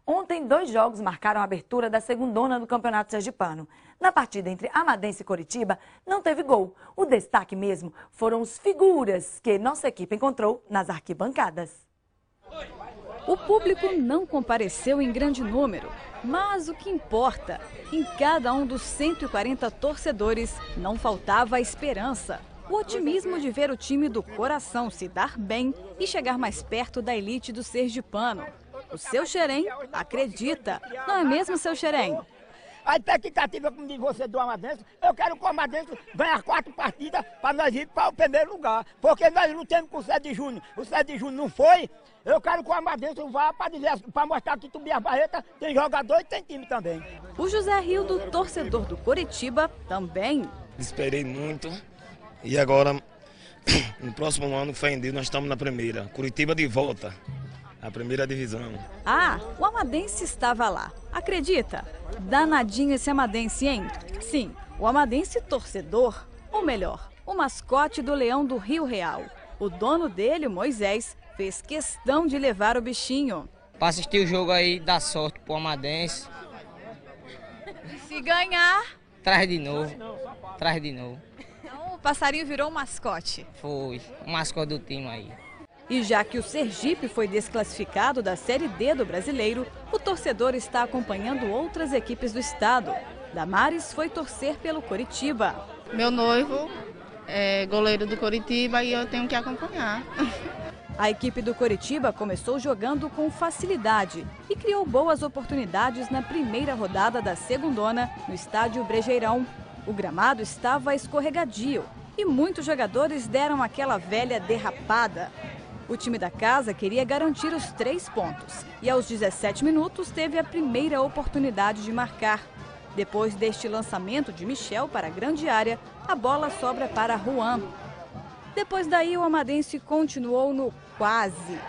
Ontem, 2 jogos marcaram a abertura da segundona do Campeonato Sergipano. Na partida entre Amadense e Coritiba, não teve gol. O destaque mesmo foram os figuras que nossa equipe encontrou nas arquibancadas. O público não compareceu em grande número, mas o que importa, em cada um dos 140 torcedores não faltava a esperança. O otimismo de ver o time do coração se dar bem e chegar mais perto da elite do sergipano. O seu Xerém acredita, não é mesmo, seu Xerém? A expectativa, como diz você, do Amadense, eu quero que o Amadense ganhe 4 partidas para nós ir para o primeiro lugar. Porque nós lutamos com o 7 de junho, o 7 de junho não foi. Eu quero que o Amadense vá para mostrar que Tubias Barretas tem jogador e tem time também. O José Rildo, torcedor do Coritiba, também. Esperei muito e agora, no próximo ano, fé em Deus, nós estamos na primeira. Curitiba de volta. A primeira divisão. Ah, o Amadense estava lá. Acredita? Danadinho esse Amadense, hein? Sim, o Amadense torcedor, ou melhor, o mascote do Leão do Rio Real. O dono dele, o Moisés, fez questão de levar o bichinho. Para assistir o jogo aí, dá sorte pro Amadense. Se ganhar... Traz de novo, traz de novo. Então o passarinho virou um mascote. Foi, o mascote do time aí. E já que o Sergipe foi desclassificado da Série D do Brasileiro, o torcedor está acompanhando outras equipes do estado. Damares foi torcer pelo Coritiba. Meu noivo é goleiro do Coritiba e eu tenho que acompanhar. A equipe do Coritiba começou jogando com facilidade e criou boas oportunidades na primeira rodada da segundona no estádio Brejeirão. O gramado estava escorregadio e muitos jogadores deram aquela velha derrapada. O time da casa queria garantir os 3 pontos e aos 17 minutos teve a primeira oportunidade de marcar. Depois deste lançamento de Michel para a grande área, a bola sobra para Juan. Depois daí o Amadense continuou no quase.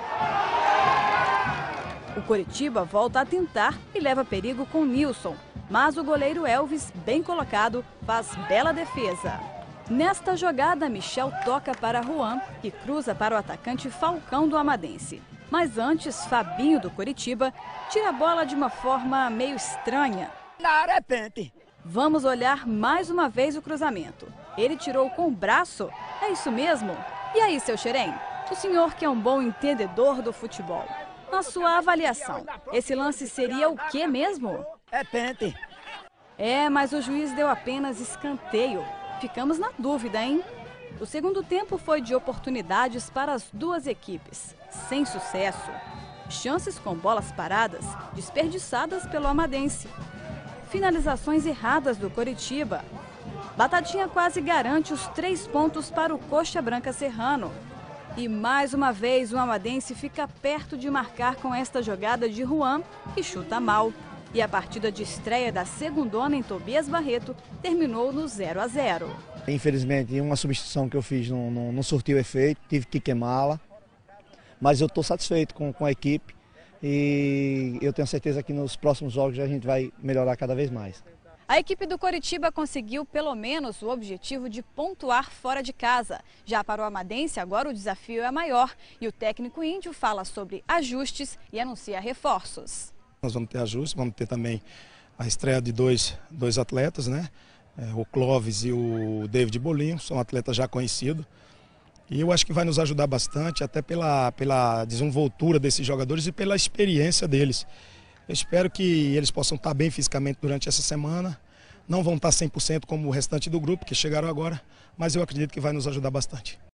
O Coritiba volta a tentar e leva perigo com Nilson, mas o goleiro Elvis, bem colocado, faz bela defesa. Nesta jogada, Michel toca para Juan, que cruza para o atacante Falcão do Amadense. Mas antes, Fabinho do Coritiba tira a bola de uma forma meio estranha. Na área é pênalti. Vamos olhar mais uma vez o cruzamento. Ele tirou com o braço. É isso mesmo? E aí, seu Xerém? O senhor que é um bom entendedor do futebol. Na sua avaliação, esse lance seria o quê mesmo? É pênalti. É, mas o juiz deu apenas escanteio. Ficamos na dúvida, hein? O segundo tempo foi de oportunidades para as duas equipes, sem sucesso. Chances com bolas paradas, desperdiçadas pelo Amadense. Finalizações erradas do Coritiba. Batatinha quase garante os 3 pontos para o Coxa Branca Serrano. E mais uma vez o Amadense fica perto de marcar com esta jogada de Juan, que chuta mal. E a partida de estreia da segundona em Tobias Barreto terminou no 0-0. Infelizmente, uma substituição que eu fiz não surtiu efeito, tive que queimá-la. Mas eu estou satisfeito com a equipe e eu tenho certeza que nos próximos jogos a gente vai melhorar cada vez mais. A equipe do Coritiba conseguiu pelo menos o objetivo de pontuar fora de casa. Já para o Amadense, agora o desafio é maior e o técnico índio fala sobre ajustes e anuncia reforços. Nós vamos ter ajustes, vamos ter também a estreia de dois atletas, né? O Clóvis e o David Bolinho, são atletas já conhecidos. E eu acho que vai nos ajudar bastante, até pela desenvoltura desses jogadores e pela experiência deles. Eu espero que eles possam estar bem fisicamente durante essa semana. Não vão estar 100% como o restante do grupo, que chegaram agora, mas eu acredito que vai nos ajudar bastante.